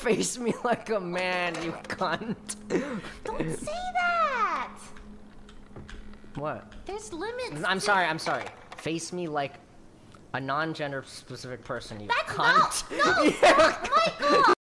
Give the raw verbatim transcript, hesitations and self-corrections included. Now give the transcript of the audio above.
Face me like a man, you cunt. Don't say that! What? There's limits. I'm to... sorry, I'm sorry. Face me like a non-gender specific person, you That's cunt. No, no, Yeah. Michael!